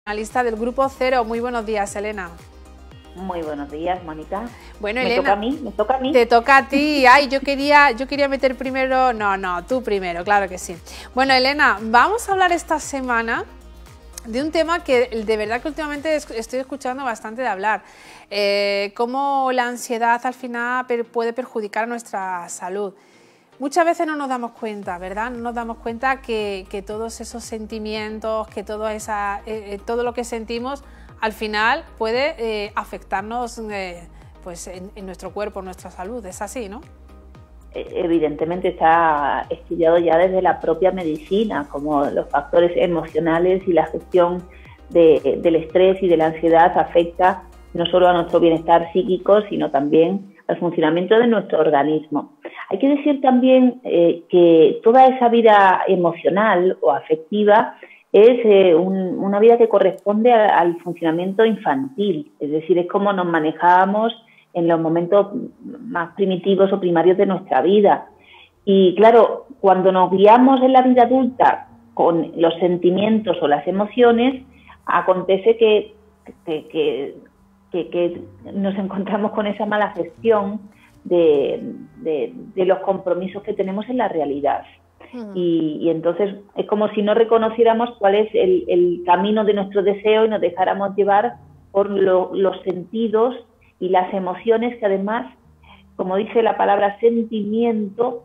Analista del Grupo Cero. Muy buenos días, Elena. Muy buenos días, Mónica. Bueno, me Elena, toca a mí. Te toca a ti. Ay, yo quería meter primero. No, tú primero, claro que sí. Bueno, Elena, vamos a hablar esta semana de un tema que de verdad que últimamente estoy escuchando bastante de hablar. Cómo la ansiedad al final puede perjudicar nuestra salud. Muchas veces no nos damos cuenta, ¿verdad? No nos damos cuenta que todos esos sentimientos, que todo lo que sentimos al final puede afectarnos pues en nuestro cuerpo, en nuestra salud. Es así, ¿no? Evidentemente está estudiado ya desde la propia medicina, como los factores emocionales y la gestión del estrés y de la ansiedad afecta no solo a nuestro bienestar psíquico, sino también al funcionamiento de nuestro organismo. Hay que decir también que toda esa vida emocional o afectiva es una vida que corresponde al funcionamiento infantil, es decir, es como nos manejábamos en los momentos más primitivos o primarios de nuestra vida. Y claro, cuando nos guiamos en la vida adulta con los sentimientos o las emociones, acontece que nos encontramos con esa mala gestión de los compromisos que tenemos en la realidad. Y entonces es como si no reconociéramos cuál es el camino de nuestro deseo y nos dejáramos llevar por los sentidos y las emociones que además, como dice la palabra sentimiento,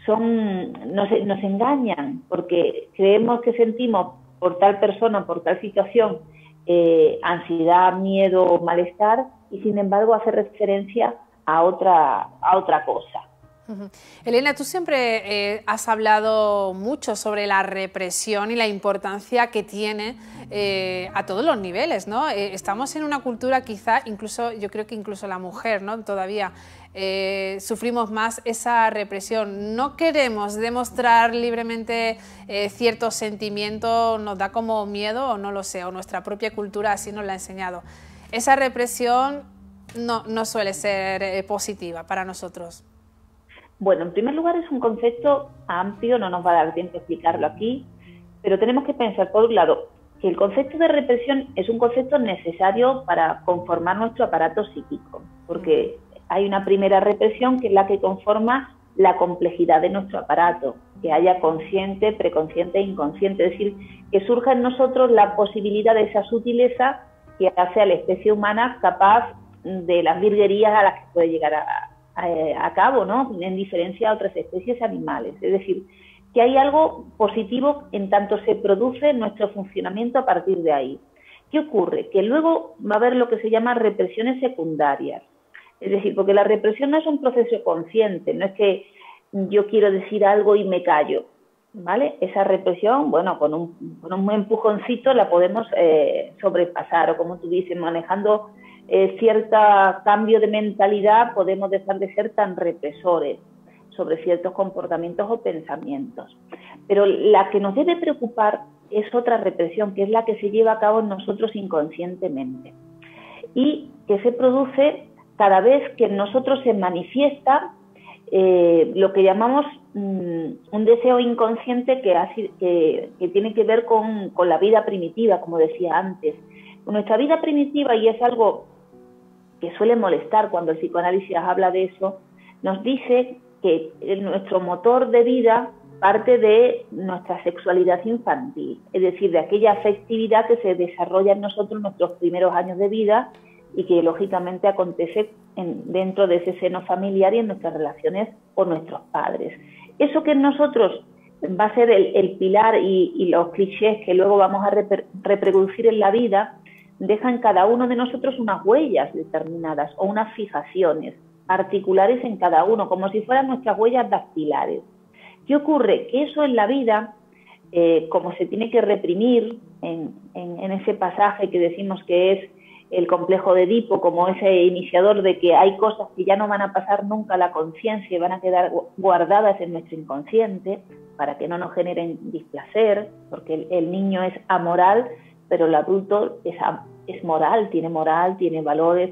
nos engañan, porque creemos que sentimos por tal persona, por tal situación, ansiedad, miedo o malestar, y sin embargo hace referencia a otra cosa. Elena, tú siempre has hablado mucho sobre la represión y la importancia que tiene a todos los niveles, ¿no? Estamos en una cultura quizá, yo creo que incluso la mujer, ¿no? Todavía sufrimos más esa represión. No queremos demostrar libremente ciertos sentimientos, nos da como miedo o no lo sé, o nuestra propia cultura así nos la ha enseñado. Esa represión no suele ser positiva para nosotros. Bueno, en primer lugar es un concepto amplio, no nos va a dar tiempo a explicarlo aquí, pero tenemos que pensar, por un lado, que el concepto de represión es un concepto necesario para conformar nuestro aparato psíquico, porque hay una primera represión que es la que conforma la complejidad de nuestro aparato, que haya consciente, preconsciente e inconsciente, es decir, que surja en nosotros la posibilidad de esa sutileza que hace a la especie humana capaz de las virguerías a las que puede llegar a cabo, ¿no? En diferencia a otras especies animales. Es decir, que hay algo positivo en tanto se produce nuestro funcionamiento a partir de ahí. ¿Qué ocurre? Que luego va a haber lo que se llama represiones secundarias. Es decir, porque la represión no es un proceso consciente, no es que yo quiero decir algo y me callo, ¿vale? Esa represión, bueno, con un empujoncito la podemos sobrepasar, o como tú dices, manejando cierto cambio de mentalidad podemos dejar de ser tan represores sobre ciertos comportamientos o pensamientos. Pero la que nos debe preocupar es otra represión, que es la que se lleva a cabo en nosotros inconscientemente y que se produce cada vez que en nosotros se manifiesta lo que llamamos un deseo inconsciente que tiene que ver con la vida primitiva, como decía antes. Nuestra vida primitiva, y es algo que suele molestar cuando el psicoanálisis habla de eso, nos dice que nuestro motor de vida parte de nuestra sexualidad infantil, es decir, de aquella afectividad que se desarrolla en nosotros en nuestros primeros años de vida y que lógicamente acontece dentro de ese seno familiar y en nuestras relaciones con nuestros padres. Eso que en nosotros va a ser el pilar y los clichés que luego vamos a reproducir en la vida, deja en cada uno de nosotros unas huellas determinadas o unas fijaciones particulares en cada uno, como si fueran nuestras huellas dactilares. ¿Qué ocurre? Que eso en la vida, como se tiene que reprimir en ese pasaje que decimos que es el complejo de Edipo, como ese iniciador de que hay cosas que ya no van a pasar nunca a la conciencia y van a quedar guardadas en nuestro inconsciente para que no nos generen displacer, porque el niño es amoral, pero el adulto es moral, tiene valores,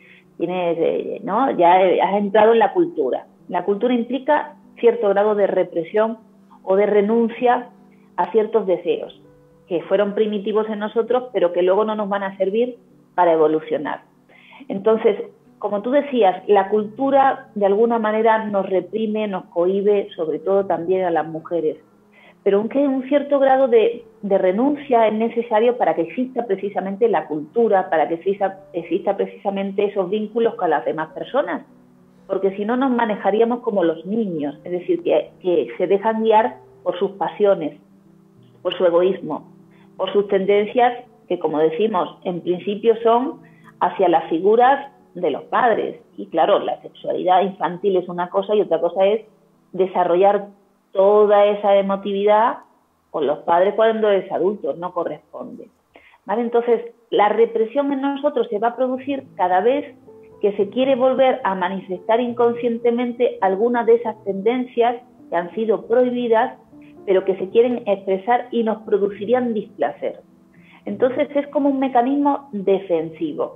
¿no? Ya has entrado en la cultura. La cultura implica cierto grado de represión o de renuncia a ciertos deseos. que fueron primitivos en nosotros, pero que luego no nos van a servir para evolucionar. Entonces, como tú decías, la cultura de alguna manera nos reprime, nos cohíbe, sobre todo también a las mujeres. Pero aunque un cierto grado de renuncia es necesario para que exista precisamente la cultura, para que exista precisamente esos vínculos con las demás personas. Porque si no nos manejaríamos como los niños, es decir, que se dejan guiar por sus pasiones, por su egoísmo, por sus tendencias que, como decimos, en principio son hacia las figuras de los padres. Y claro, la sexualidad infantil es una cosa y otra cosa es desarrollar toda esa emotividad con los padres cuando es adulto, no corresponde. ¿Vale? Entonces, la represión en nosotros se va a producir cada vez que se quiere volver a manifestar inconscientemente alguna de esas tendencias que han sido prohibidas, pero que se quieren expresar y nos producirían displacer. Entonces, es como un mecanismo defensivo.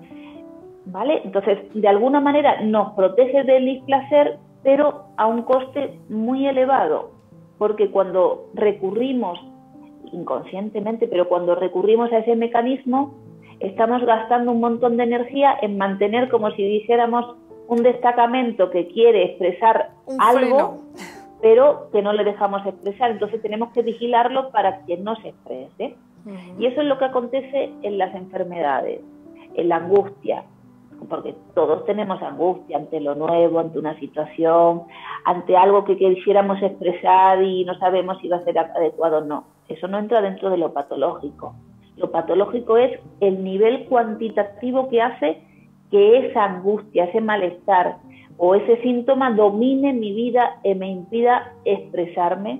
¿Vale? Entonces, de alguna manera nos protege del displacer, pero a un coste muy elevado, porque cuando recurrimos, inconscientemente, pero cuando recurrimos a ese mecanismo, estamos gastando un montón de energía en mantener, como si dijéramos, un destacamento que quiere expresar algo, pero que no le dejamos expresar. Entonces tenemos que vigilarlo para que no se exprese. Y eso es lo que acontece en las enfermedades, en la angustia, porque todos tenemos angustia ante lo nuevo, ante una situación, ante algo que quisiéramos expresar y no sabemos si va a ser adecuado o no. Eso no entra dentro de lo patológico. Lo patológico es el nivel cuantitativo que hace que esa angustia, ese malestar o ese síntoma domine mi vida y me impida expresarme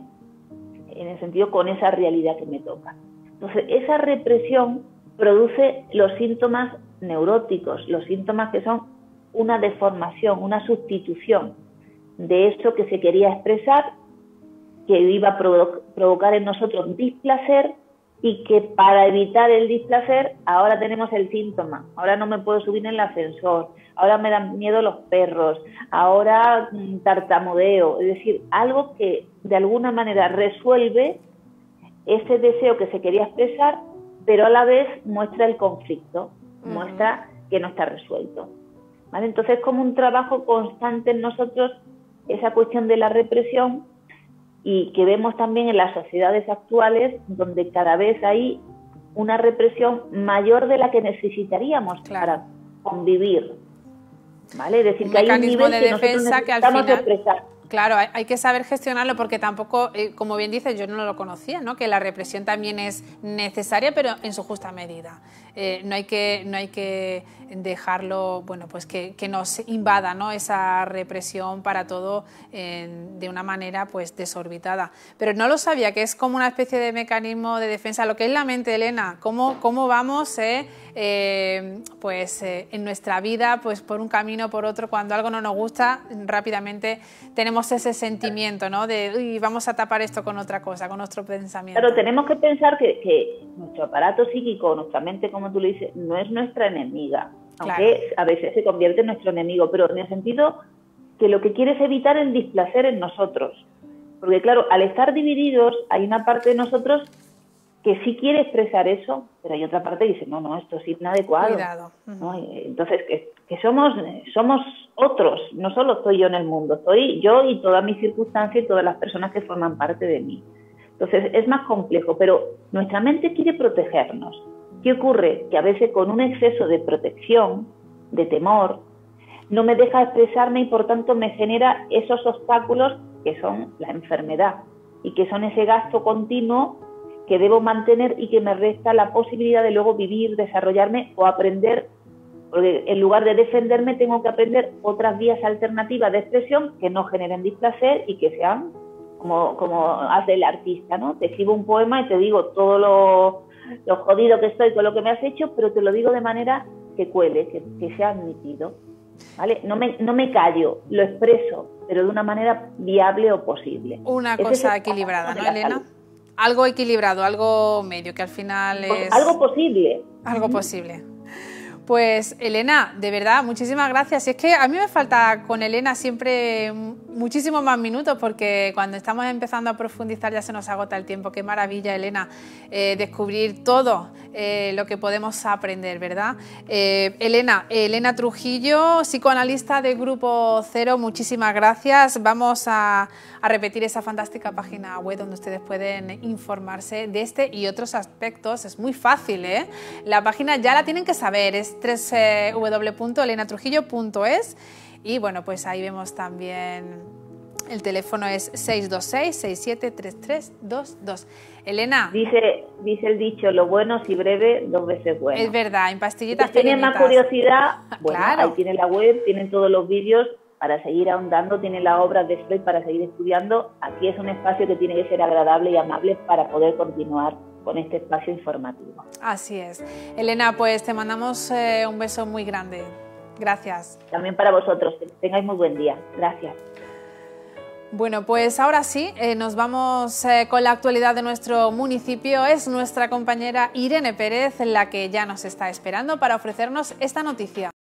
en el sentido con esa realidad que me toca. Entonces, esa represión produce los síntomas neuróticos, los síntomas que son una deformación, una sustitución de eso que se quería expresar, que iba a provocar en nosotros displacer y que para evitar el displacer ahora tenemos el síntoma. Ahora no me puedo subir en el ascensor, ahora me dan miedo los perros, ahora tartamudeo. Es decir, algo que de alguna manera resuelve ese deseo que se quería expresar, pero a la vez muestra el conflicto, muestra que no está resuelto. ¿Vale? Entonces, como un trabajo constante en nosotros, esa cuestión de la represión, y que vemos también en las sociedades actuales, donde cada vez hay una represión mayor de la que necesitaríamos para convivir. ¿Vale? Es decir, que hay un nivel de que nosotros necesitamos expresar. Claro, hay que saber gestionarlo porque tampoco, como bien dices, yo no lo conocía, ¿no? Que la represión también es necesaria, pero en su justa medida. No hay que dejarlo, bueno, pues que nos invada, ¿no? Esa represión para todo de una manera pues desorbitada. Pero no lo sabía, que es como una especie de mecanismo de defensa. Lo que es la mente, Elena, cómo vamos en nuestra vida, pues por un camino o por otro, cuando algo no nos gusta, rápidamente tenemos ese sentimiento, ¿no? De uy, vamos a tapar esto con otra cosa, con nuestro pensamiento. Claro, tenemos que pensar que nuestro aparato psíquico, nuestra mente, como tú le dices, no es nuestra enemiga, aunque a veces se convierte en nuestro enemigo, pero en el sentido que lo que quiere es evitar el displacer en nosotros. Porque claro, al estar divididos, hay una parte de nosotros que sí quiere expresar eso, pero hay otra parte que dice, no, esto es inadecuado. Cuidado. ¿No? Entonces, que somos otros, no solo estoy yo en el mundo, estoy yo y todas mis circunstancias y todas las personas que forman parte de mí. Entonces, es más complejo, pero nuestra mente quiere protegernos. ¿Qué ocurre? Que a veces con un exceso de protección, de temor, no me deja expresarme y por tanto me genera esos obstáculos que son la enfermedad y que son ese gasto continuo que debo mantener y que me resta la posibilidad de luego vivir, desarrollarme o aprender, porque en lugar de defenderme tengo que aprender otras vías alternativas de expresión que no generen displacer y que sean como hace el artista, ¿no? Te escribo un poema y te digo todo lo jodido que estoy con lo que me has hecho, pero te lo digo de manera que cuele, que sea admitido, ¿vale? No me callo, lo expreso, pero de una manera viable o posible. Una cosa equilibrada, ¿no, Elena? Algo equilibrado, algo medio, que al final es... Algo posible. Algo posible. Pues, Elena, de verdad, muchísimas gracias. Y es que a mí me falta con Elena siempre muchísimos más minutos porque cuando estamos empezando a profundizar ya se nos agota el tiempo. Qué maravilla, Elena, descubrir todo lo que podemos aprender, ¿verdad? Elena Trujillo, psicoanalista de Grupo Cero, muchísimas gracias. Vamos a repetir esa fantástica página web donde ustedes pueden informarse de este y otros aspectos. Es muy fácil, ¿eh? La página ya la tienen que saber, es www.elenatrujillo.es. Y bueno, pues ahí vemos también, el teléfono es 626-673322. Elena. Dice el dicho, lo bueno si breve, 2 veces bueno. Es verdad, en pastillitas si tienen más curiosidad, bueno, claro. Ahí tienen la web, tienen todos los vídeos para seguir ahondando, tienen las obras de Freud para seguir estudiando. Aquí es un espacio que tiene que ser agradable y amable para poder continuar con este espacio informativo. Así es. Elena, pues te mandamos un beso muy grande. Gracias. También para vosotros, que tengáis muy buen día. Gracias. Bueno, pues ahora sí, nos vamos con la actualidad de nuestro municipio. Es nuestra compañera Irene Pérez la que ya nos está esperando para ofrecernos esta noticia.